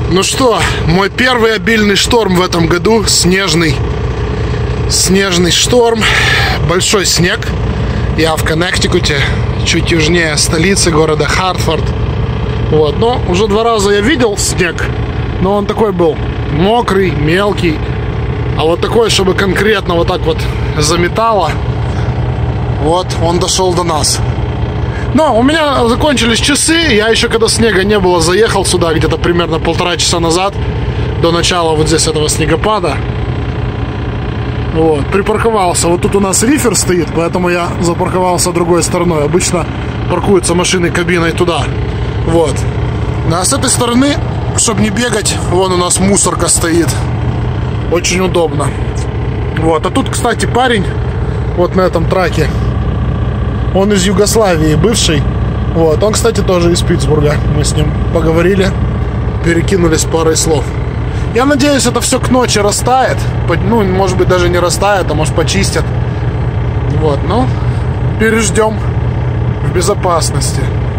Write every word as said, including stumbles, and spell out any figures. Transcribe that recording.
Ну что, мой первый обильный шторм в этом году. Снежный Снежный шторм. Большой снег. Я в Коннектикуте, чуть южнее столицы города Хартфорд. Вот, но уже два раза я видел снег, но он такой был мокрый, мелкий. А вот такой, чтобы конкретно вот так вот заметало, вот он дошел до нас. Но у меня закончились часы. Я еще, когда снега не было, заехал сюда где-то примерно полтора часа назад, до начала вот здесь этого снегопада. Вот, припарковался. Вот тут у нас рифер стоит, поэтому я запарковался другой стороной. Обычно паркуются машины кабиной туда. Вот. А с этой стороны, чтобы не бегать, вон у нас мусорка стоит. Очень удобно. Вот. А тут, кстати, парень вот на этом траке, он из Югославии, бывший. Вот. Он, кстати, тоже из Питтсбурга. Мы с ним поговорили, перекинулись парой слов. Я надеюсь, это все к ночи растает. Ну, может быть, даже не растает, а может, почистят. Вот, ну, переждем в безопасности.